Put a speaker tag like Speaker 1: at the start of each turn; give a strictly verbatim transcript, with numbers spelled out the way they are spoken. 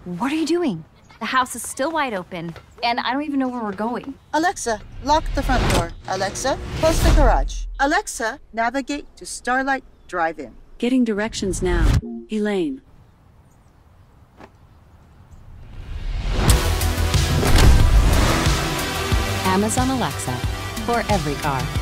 Speaker 1: What are you doing? The house is still wide open, and I don't even know where we're going.
Speaker 2: Alexa, lock the front door. Alexa, close the garage. Alexa, navigate to Starlight Drive-In.
Speaker 3: Getting directions now. Elaine.
Speaker 4: Amazon Alexa for every car.